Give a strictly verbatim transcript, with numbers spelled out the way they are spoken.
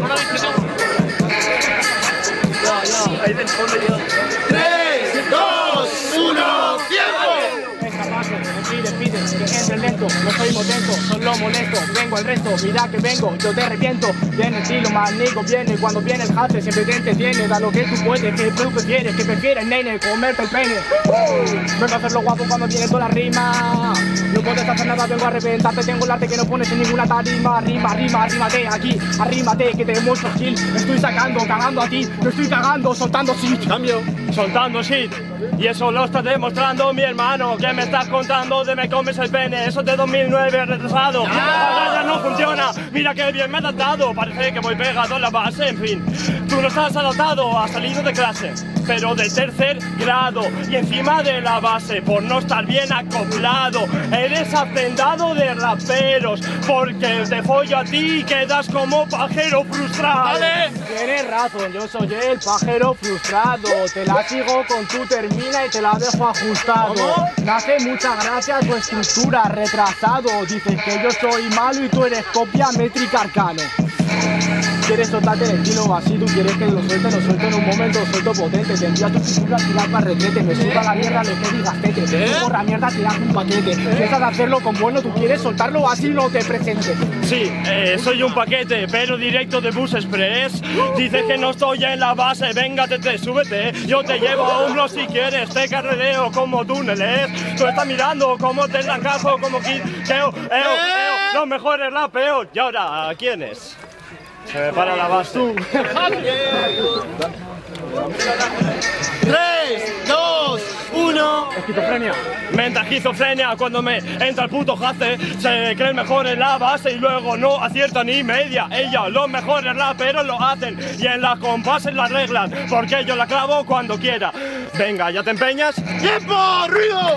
tres, dos, uno, tiempo. Pide, pide, que entre lento, no soy molesto, solo molesto, vengo al resto, mira que vengo, yo te arrepiento, viene el estilo magnico, viene cuando viene el jate, siempre te entretiene, da lo que tú puedes, que tú prefieres, que prefieres, nene, comerte el pene. Vengo a hacerlo guapo cuando viene toda la rima, no puedes hacer nada, vengo a reventarte, tengo el arte que no pones en ninguna tarima, rima, rima, arrímate aquí, arrímate, que te demuestro skill, me estoy sacando, cagando a ti, me estoy cagando, soltando shit, cambio, soltando shit, y eso lo está demostrando mi hermano, que me estás contando de me comes el pene, eso es de dos mil nueve retrasado, ahora no funciona, mira que bien me has adaptado, parece que voy pegado en la base, en fin, tú no estás adaptado, has salido de clase, pero de tercer grado, y encima de la base, por no estar bien acoplado, eres hacendado de raperos, porque te follo a ti y quedas como pajero frustrado. ¿Vale? Tienes razón, yo soy el pajero frustrado, te la sigo con tu termina y te la dejo ajustado. ¿Cómo? Me hace mucha gracia tu estructura, retrasado, dices que yo soy malo y tú eres copia métrica arcano. Quieres soltarte el estilo así, tú quieres que lo suelte, lo suelto en un momento, lo suelto potente. Te envío a tu figura, tirar para retrete, me suba la mierda lo que digas tete. Tú por la mierda tiras un paquete, empiezas a hacerlo con bueno, tú quieres soltarlo así, no te presentes. Sí, eh, soy un paquete, pero directo de Bus Express. Dices que no estoy en la base, venga, te, te súbete. Yo te llevo a hombros si quieres, te carrereo como túneles. Tú estás mirando como te la encajo, como que eo, eo, eo, los mejores rapeos. Y ahora, ¿quién es? Se me para la base. tres, dos, uno. Esquizofrenia. Menta esquizofrenia, cuando me entra el puto jace, se cree el mejor en la base y luego no acierta ni media. Ella, los mejores raperos lo hacen y en las compases la arreglan, porque yo la clavo cuando quiera. Venga, ¿ya te empeñas? ¡Tiempo! ¡Ruido!